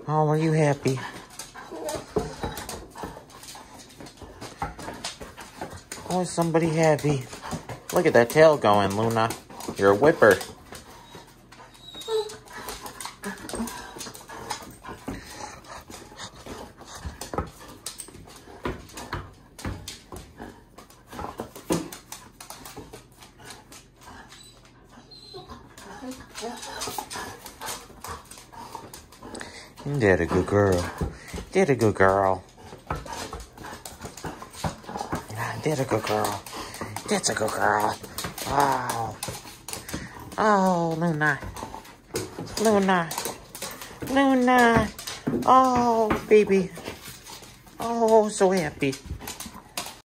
Oh, are you happy? Oh, is somebody happy? Look at that tail going, Luna. You're a whipper. Did a good girl. Did a good girl. Did a good girl. That's a good girl. Oh. Oh, Luna. Luna. Luna. Oh, baby. Oh, so happy.